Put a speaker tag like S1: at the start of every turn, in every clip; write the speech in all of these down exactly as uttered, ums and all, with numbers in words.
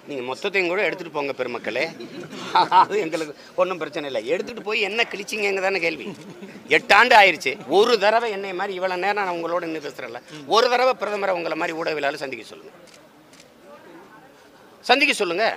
S1: நீங்கள் மொத்தத்தையும் கூட எடுத்துகிட்டு போங்க பெருமக்களே, அது எங்களுக்கு ஒன்றும் பிரச்சனை இல்லை. எடுத்துகிட்டு போய் என்ன கிழிச்சிங்க தானே கேள்வி. எட்டாண்டு ஆயிடுச்சு, ஒரு தடவை என்னை மாதிரி இவ்வளோ நேரம் நான் உங்களோட இன்னும் பேசுகிறேன்ல, ஒரு தடவை பிரதமரை உங்களை மாதிரி ஊடகவியலாளர் சந்திக்க சொல்லுங்கள், சந்திக்க சொல்லுங்கள்.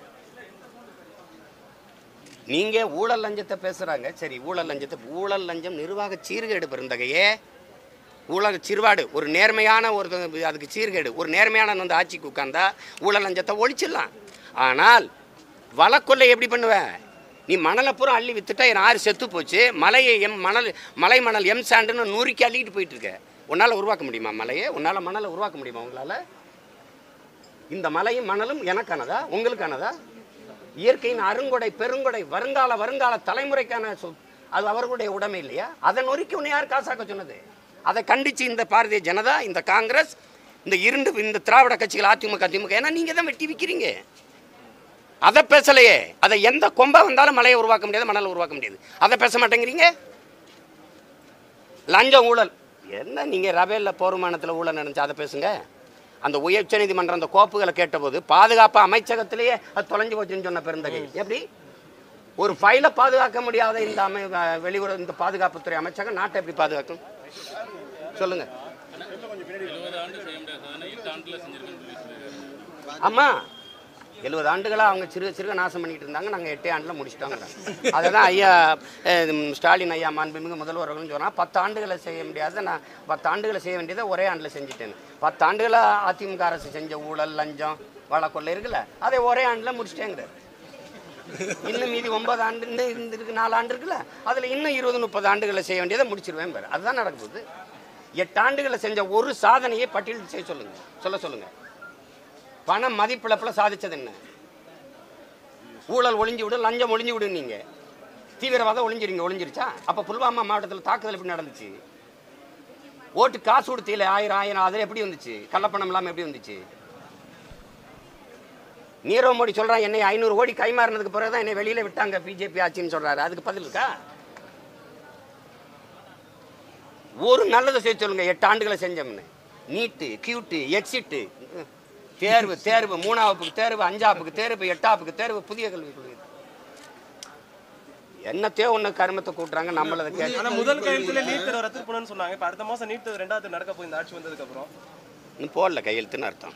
S1: நீங்கள் ஊழல் லஞ்சத்தை பேசுகிறாங்க, சரி ஊழல் லஞ்சத்தை, ஊழல் லஞ்சம் நிர்வாக சீர்கேடு பெருந்தகையே, ஊழல் சிறுவாடு ஒரு நேர்மையான ஒரு அதுக்கு சீர்கேடு. ஒரு நேர்மையான வந்து ஆட்சிக்கு உட்கார்ந்தா ஊழல் லஞ்சத்தை ஒழிச்சிடலாம். ஆனால் வழக்கொல்லை எப்படி பண்ணுவேன்? நீ மணலை பூரா அள்ளி வித்துட்டா என் ஆறு செத்து போச்சு, மலையை எம் மணல் மலை மணல் எம் சாண்டுன்னு நூறுக்கி அள்ளிக்கிட்டு போயிட்டு இருக்க. உன்னால் உருவாக்க முடியுமா மலையை? உன்னால் மணலை உருவாக்க முடியுமா உங்களால்? இந்த மலையும் மணலும் எனக்கானதா உங்களுக்கானதா? இயற்கையின் அருங்கொடை பெருங்கொடை, வருங்கால வருங்கால தலைமுறைக்கான சொல், அது அவர்களுடைய உடைமை இல்லையா? அதை நொறுக்கி உன்னை யார் காசாக்க சொன்னது? அதை கண்டித்து இந்த பாரதிய ஜனதா, இந்த காங்கிரஸ், இந்த இரண்டு இந்த திராவிட கட்சிகள் அதிமுக திமுக, ஏன்னா நீங்கள் தான் வெட்டி விற்கிறீங்க. அதை பேசலையே. அதை எந்த கொம்பை வந்தாலும் மலையை உருவாக்க முடியாது, மணலை உருவாக்க முடியாது. அதை பேச மாட்டேங்கிறீங்க. லஞ்சம் ஊழல் என்ன? நீங்கள் ரபேலில் போர்மானத்தில் ஊழல் நடந்துச்சு, அதை பேசுங்க. அந்த உயர்ச்ச நீதிமன்றம் அந்த கோப்புகளை கேட்டபோது பாதுகாப்பு அமைச்சகத்திலேயே அது தொலைஞ்சு போச்சுன்னு சொன்ன பெருந்தகை. எப்படி ஒரு ஃபைலை பாதுகாக்க முடியாத இந்த அமை வெளியுறவு இந்த பாதுகாப்புத்துறை அமைச்சகம் நாட்டை எப்படி பாதுகாக்கும் சொல்லுங்க. ஆமா, எழுபது ஆண்டுகளாக அவங்க சிறுக சிறுக நாசம் பண்ணிட்டு இருந்தாங்க, நாங்கள் எட்டே ஆண்டில் முடிச்சிட்டோங்க. அதை தான் ஐயா ஸ்டாலின் ஐயா மாண்புமிகு முதல்வர்கள்னு சொன்னால், பத்து ஆண்டுகளை செய்ய முடியாத நான் பத்து ஆண்டுகளை செய்ய வேண்டியதை ஒரே ஆண்டில் செஞ்சுட்டேன். பத்து ஆண்டுகளாக அதிமுக அரசு செஞ்ச ஊழல் லஞ்சம் வழக்கொள்ளை இருக்குல்ல, அதை ஒரே ஆண்டில் முடிச்சிட்டேங்கிறார். இன்னும் மீதி ஒன்பது ஆண்டு இருந்துருக்கு, நாலு ஆண்டு இருக்குல்ல, அதில் இன்னும் இருபது முப்பது ஆண்டுகளை செய்ய வேண்டியதை முடிச்சிருவேன் பாரு. அதுதான் நடக்க போகுது. எட்டு ஆண்டுகளை செஞ்ச ஒரு சாதனையை பட்டியல் செய்ய சொல்லுங்க, சொல்ல சொல்லுங்க. பணம் மதிப்பிழப்பில் சாதிச்சது என்ன? ஊழல் ஒளிஞ்சு விடு, லஞ்சம் ஒளிஞ்சு விடு. நீங்க தீவிரவாதம் ஒளிஞ்சிருங்க, ஒளிஞ்சிருச்சா? அப்போ புல்வாமா மாவட்டத்தில் தாக்குதல் எப்படி நடந்துச்சு? ஓட்டு காசு கொடுத்தீங்களே ஆயிரம் ஆயிரம், அதில் எப்படி வந்துச்சு? கள்ளப்பணம் இல்லாமல் எப்படி வந்துச்சு? நீரவ் மோடி சொல்கிறான், என்னை ஐநூறு கோடி கைமாறினதுக்கு பிறகு தான் என்னை வெளியில் விட்டாங்க பிஜேபி ஆட்சின்னு சொல்கிறாரு. அதுக்கு பதில் இருக்கா? ஒரு நல்லதை செய்ய சொல்லுங்க. எட்டு ஆண்டுகளை செஞ்சோம்னு நீட்டு, கியூட்டு, எக்ஸிட்டு, தேர்வு தேர்வு மூணாவதுக்கு தேர்வு, அஞ்சாப்புக்கு தேர்வு, எட்டாப்புக்கு தேர்வு, புதிய கல்விக் கொள்கை, என்னத்தையோ ஒன்று கருமத்தை கூட்டுறாங்க. நம்மளதை கேட்க
S2: முதல் கையெழுத்துல நீட் தேர்வு ரத்து பண்ணணும்னு சொன்னாங்க. இப்போ அடுத்த மாதம் நீட் தேர்வு ரெண்டாவது நடக்க போய் இந்த ஆட்சி வந்ததுக்கு அப்புறம்
S1: இன்னும் போடல கையெழுத்துன்னு அர்த்தம்.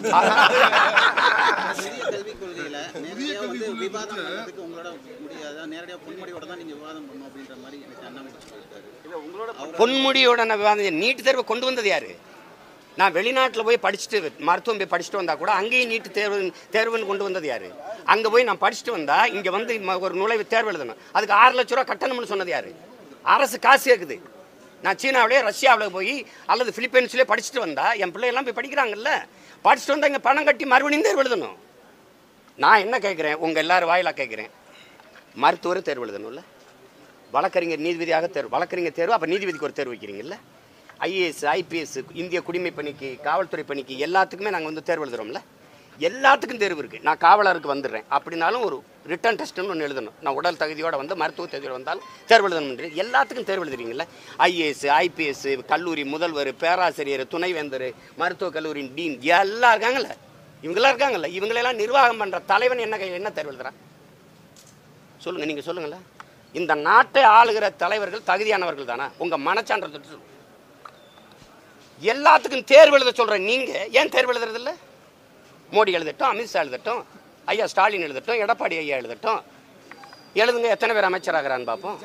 S3: கல்விக் கொள்கையில நேரடியாக வந்து விவாதம் பண்ணுறதுக்கு உங்களோட முடியாத, நேரடியாக பொன்முடியோட தான் நீங்கள் விவாதம் பண்ணணும் அப்படின்ற மாதிரி எனக்கு அண்ணாமலை சொல்லியிருக்காரு.
S1: பொன்முடியோட நான் விவாதம், நீட் தேர்வை கொண்டு வந்தது யாரு? நான் வெளிநாட்டில் போய் படிச்சுட்டு மருத்துவம் போய் படிச்சுட்டு வந்தால் கூட அங்கேயும் நீட்டு தேர்வு தேர்வுன்னு கொண்டு வந்தது யார்? அங்கே போய் நான் படிச்சுட்டு வந்தால் இங்கே வந்து ஒரு நுழைவு தேர்வு எழுதணும், அதுக்கு ஆறு லட்ச ரூபா கட்டணம்னு சொன்னது யார்? அரசு காசு கேட்குது. நான் சீனாவிலே ரஷ்யாவில் போய் அல்லது பிலிப்பைன்ஸ்லேயே படிச்சுட்டு வந்தால் என் பிள்ளையெல்லாம் போய் படிக்கிறாங்கல்ல, படிச்சுட்டு வந்தால் இங்கே பணம் கட்டி மறுபடியும் தேர்வு எழுதணும். நான் என்ன கேட்குறேன், உங்கள் எல்லோரும் வாயிலாக கேட்குறேன், மருத்துவர் தேர்வு எழுதணும்ல, வழக்கறிஞர் நீதிபதியாக தேர்வு, வழக்கறிஞர் தேர்வு, அப்போ நீதிபதிக்கு ஒரு தேர்வு வைக்கிறீங்கல்ல, ஐஏஎஸ் ஐபிஎஸ் இந்திய குடிமை பணிக்கு காவல்துறை பணிக்கு எல்லாத்துக்குமே நாங்கள் வந்து தேர்வு எழுதுகிறோம்ல, எல்லாத்துக்கும் தேர்வு இருக்குது. நான் காவலருக்கு வந்துடுறேன் அப்படின்னாலும் ஒரு ரிட்டன் டெஸ்ட்டுன்னு ஒன்று எழுதணும். நான் உடல் தகுதியோடு வந்து மருத்துவ தகுதியோடு வந்தால் தேர்வு எழுதணும். எல்லாத்துக்கும் தேர்வு எழுதுறீங்கள, ஐஏஎஸ் ஐபிஎஸ், கல்லூரி முதல்வர், பேராசிரியர், துணைவேந்தர், மருத்துவக் கல்லூரியின் டீன் எல்லாம் இருக்காங்கல்ல, இவங்களாம் இருக்காங்கல்ல, இவங்களெல்லாம் நிர்வாகம் பண்ணுற தலைவன் என்ன கையில் என்ன தேர்வு எழுதுறான் சொல்லுங்கள். நீங்கள் சொல்லுங்களேன், இந்த நாட்டை ஆளுகிற தலைவர்கள் தகுதியானவர்கள் தானே? உங்கள் மனச்சான்ற தொட்டு எல்லாத்துக்கும் தேர்வு எழுத சொல்கிறேன். நீங்கள் ஏன் தேர்வு எழுதுறதில்ல? மோடி எழுதட்டும், அமித்ஷா எழுதட்டும், ஐயா ஸ்டாலின் எழுதட்டும், எடப்பாடி ஐயா எழுதட்டும், எழுதுங்க. எத்தனை பேர் அமைச்சராகிறான்னு பார்ப்போம்.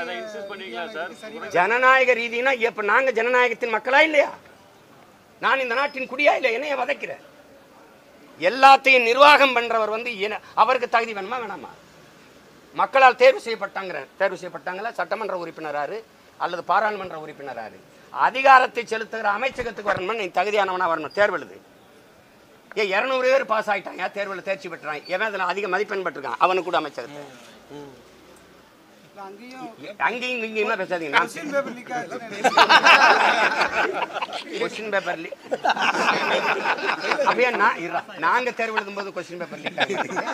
S1: ஜனநாயக ரீதினா இப்போ நாங்கள் ஜனநாயகத்தின் மக்களா இல்லையா? நான் இந்த நாட்டின் குடியா இல்லை? என்னைய வதைக்கிறேன். எல்லாத்தையும் நிர்வாகம் பண்ணுறவர் வந்து அவருக்கு தகுதி வேணுமா வேணாமா? மக்களால் தேர்வு செய்யப்பட்டாங்கிற தேர்வு செய்யப்பட்டாங்களா? சட்டமன்ற உறுப்பினராரு அல்லது பாராளுமன்ற உறுப்பினராரு அதிகாரத்தை செலுத்துகிற அமைச்சகத்துக்கு வரணும்னு நீ தகுதியானவனா வரணும். தேர்வு எழுது. ஏன் இரநூறு பேர் பாஸ் ஆகிட்டாங்க, தேர்வில் தேர்ச்சி பெற்றான், எவன் அதில் அதிக மதிப்பெண் பெற்றிருக்கான், அவனுக்கு கூட அமைச்சகத்தை அங்கேயும் இங்கேயுமா பேசாதீங்க. கொஸ்டின் பேப்பர் லீக் அப்படியே நாங்கள் தேர்வு எழுதும் போது கொஸ்டின் பேப்பர் லீக்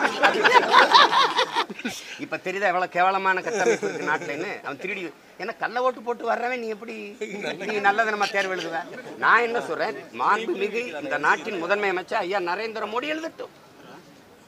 S1: இப்போ தெரியுதா எவ்வளோ கேவலமான கட்டமைப்பு இருக்கு நாட்டில்னு? அவன் திருடி ஏன்னா கள்ள ஓட்டு போட்டு வர்றவன் நீ எப்படி நீ நல்லதை நம்ம தேர்வு எழுதுவேன்? நான் என்ன சொல்கிறேன், மாண்புமிகு இந்த நாட்டின் முதன்மை அமைச்சர் ஐயா நரேந்திர மோடி எழுதட்டும்.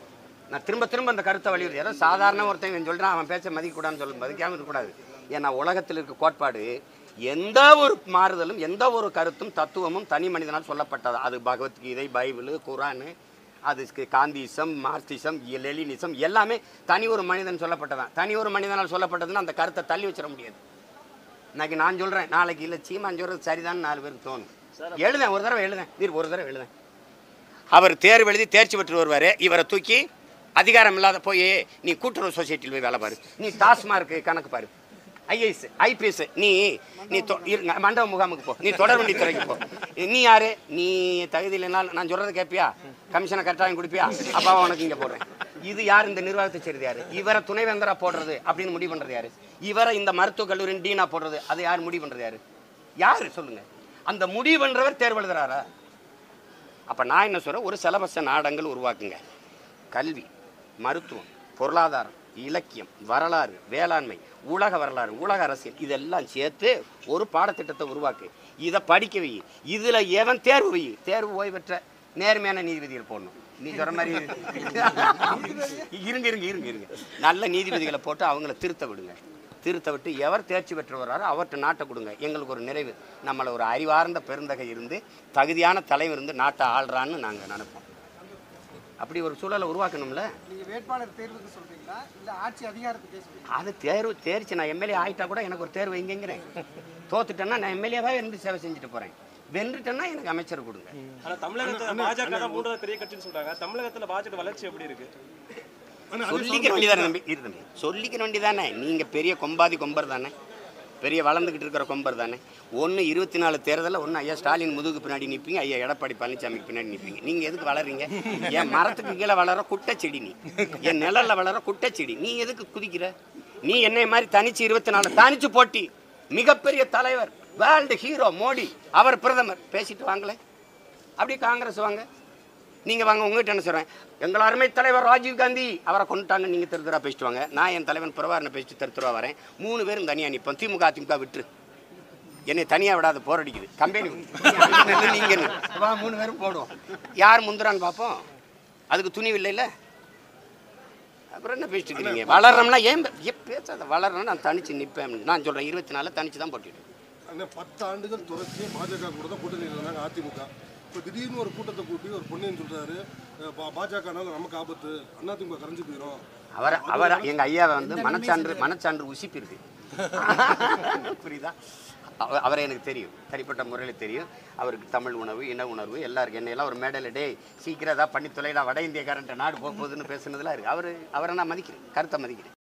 S1: நான் திரும்ப திரும்ப அந்த கருத்தை வலியுறுத்தி, ஏதோ சாதாரண ஒருத்தன் சொல்கிறான் அவன் பேச்ச மதிக்கக்கூடாதுன்னு சொல்ல மதிக்காமல் இருக்கக்கூடாது. ஏன்னா உலகத்தில் இருக்க கோட்பாடு எந்த ஒரு மாறுதலும் எந்த ஒரு கருத்தும் தத்துவமும் தனி மனிதனால் சொல்லப்பட்டது. அது பகவத்கீதை, பைபிள், குரானு, அது காந்திசம், மார்க்சிசம், லெனினிசம் எல்லாமே தனி ஒரு மனிதன் சொல்லப்பட்டதான். தனி ஒரு மனிதனால் சொல்லப்பட்டதுன்னு அந்த கருத்தை தள்ளி வச்சிட முடியாது. இன்னைக்கு நான் சொல்கிறேன், நாளைக்கு இல்லை சீமான் சொல்கிறது சரிதான் நாலு பேருக்கு தோணும். எழுதேன் ஒரு தடவை எழுதேன் நீர் ஒரு தடவை எழுதேன். அவர் தேர்வு எழுதி தேர்ச்சி பெற்று வருவார். இவரை தூக்கி அதிகாரம் இல்லாத போய் நீ கூட்டுறவு சொசைட்டியில் போய் வேலை பாரு, நீ டாஸ்மார்க்கு கணக்கு பாரு, ஐஏஎஸ் ஐபிஎஸ் நீ நீ இருங்க மண்டப முகாமுக்கு போ, நீ தொடர்வண்டி துறைக்கு போ. நீ யாரு? நீ தகுதி இல்லைனாலும் நான் சொல்கிறத கேட்பியா? கமிஷனை கரெக்டாக கொடுப்பியா? அப்பாவை உனக்கு இங்கே போடுறேன். இது யார்? இந்த நிர்வாகத்தை செய்கிறது யார்? இவரை துணைவேந்தரா போடுறது அப்படின்னு முடிவு பண்ணுறது யார்? இவரை இந்த மருத்துவக் கல்லூரியின் டீனா போடுறது அது யார் முடிவு பண்ணுறது யார்? யார் சொல்லுங்கள்? அந்த முடிவு பண்ணுறவர் தேர்வு எழுதுறாரா? அப்போ நான் என்ன சொல்கிறேன், ஒரு சிலபஸ நாடங்கள் உருவாக்குங்க. கல்வி, மருத்துவம், பொருளாதாரம், இலக்கியம், வரலாறு, வேளாண்மை, உலக வரலாறு, உலக அரசியல் இதெல்லாம் சேர்த்து ஒரு பாடத்திட்டத்தை உருவாக்கு. இதை படிக்க வை. இதில் எவன் தேர்வு வை? தேர்வு ஓய்வு பெற்ற நேர்மையான நீதிபதிகள் போடணும். நீ சொல்கிற மாதிரி இருங்க இருங்க இருங்க இருங்க நல்ல நீதிபதிகளை போட்டு அவங்கள திருத்த விடுங்க. திருத்த விட்டு எவர் தேர்ச்சி பெற்று வர்றாரோ அவர்கிட்ட நாட்டை கொடுங்க. எங்களுக்கு ஒரு நிறைவு. நம்மளை ஒரு அறிவார்ந்த பெருந்தகை இருந்து தகுதியான தலைவர் இருந்து நாட்டை ஆள்றான்னு நாங்கள் நினைப்போம். அப்படி ஒரு சூழலை உருவாக்கணும்ல.
S4: நீங்கள் வேட்பாளர் தேர்வுக்கு சொல்கிறீங்களா இல்லை ஆட்சி அதிகாரத்துக்கு சொல்கிறீங்களா?
S1: அது தேர்வு தேர்ச்சி. நான் எம்எல்ஏ ஆகிட்டா கூட எனக்கு ஒரு தேர்வு எங்கேங்கிறேன். தோத்துட்டேன்னா நான் எம்எல்ஏவாக இருந்து சேவை செஞ்சுட்டு போகிறேன். வென்றுட்டேன்னா எனக்கு அமைச்சர் கொடுங்க.
S2: ஆனால் தமிழகத்தில் பாஜக தான் மூன்றாவது பெரிய கட்சின்னு சொல்கிறாங்க. தமிழகத்தில் பாஜக வளர்ச்சி எப்படி இருக்கு?
S1: சொல்லிக்கிற வேண்டியதானே தம்பி, இரு தம்பி சொல்லிக்கிற வேண்டியதானே. நீங்கள் பெரிய கொம்பாதி கொம்பர் தானே, பெரிய வளர்ந்துக்கிட்டு இருக்கிற கொம்பர் தானே. ஒன்று இருபத்தி நாலு தேர்தலில் ஒன்று ஐயா ஸ்டாலின் முதுகுக்கு பின்னாடி நிற்பீங்க, ஐயா எடப்பாடி பழனிசாமிக்கு பின்னாடி நிற்பீங்க. நீங்கள் எதுக்கு வளர்றீங்க? என் மரத்துக்கு கீழே வளர குட்டைச்செடி, நீ என் நிழலில் வளர குட்டைச்செடி, நீ எதுக்கு குதிக்கிற? நீ என்னை மாதிரி தனிச்சு இருபத்தி நாலு தனிச்சு போட்டி மிகப்பெரிய தலைவர் வேர்ல்டு ஹீரோ மோடி, அவர் பிரதமர் பேசிட்டு வாங்களே. அப்படி காங்கிரஸ் வாங்க, நீங்கள் வாங்க. உங்கள்கிட்ட என்ன சொல்கிறேன், எங்கள் அருமை தலைவர் ராஜீவ் காந்தி அவரை கொண்டுட்டாங்க, நீங்கள் தெரு தெருவா பேசிட்டு வாங்க. நான் என் தலைவன் பிரபாரனை பேசிட்டு தெரு தெருவா வரேன். மூணு பேரும் தனியாக நிற்போம். திமுக அதிமுக விட்டுரு, என்னை தனியாக விடாத போர் அடிக்குது கம்பெனி நீங்கள் வா, மூணு பேரும் போடுவோம். யார் முந்துறான்னு பார்ப்போம். அதுக்கு துணிவு இல்லைல்ல. அப்புறம் என்ன பேசிட்டு இருக்கிறீங்க? வளரணும்னா ஏன் பேசாத? வளரணும் நான் தனிச்சு நிற்பேன். நான் சொல்கிறேன் இருபத்தி நாலு தனிச்சு தான் போட்டிட்டு.
S5: பத்து ஆண்டுகள் தொடர்ச்சி பாஜக கூட தான் கூட்டணி இருந்தாங்க அதிமுக. இப்போ திடீர்னு ஒரு கூட்டத்தை கூட்டி ஒரு பொண்ணுன்னு சொல்றாரு, பாஜகனால நமக்கு ஆபத்து, அதிமுக கரைஞ்சு போயிடும்.
S1: அவர் அவர் எங்கள் ஐயாவை வந்து மனச்சான்று மனச்சான்று உசிப்பு இருக்கு. புரியுதா? அவரை எனக்கு தெரியும், தனிப்பட்ட முறையில் தெரியும். அவருக்கு தமிழ் உணவு, இன உணர்வு எல்லாருக்கும். என்னையெல்லாம் ஒரு மேடையில் டே சீக்கிரம் ஏதாவது பண்ணி தொலைலாம் வட இந்தியக்காரன்ட்ட நாடு போக போகுதுன்னு பேசுனதுலாம் இருக்குது. அவர் அவரை நான் மதிக்கிறேன், கருத்தை மதிக்கிறேன்.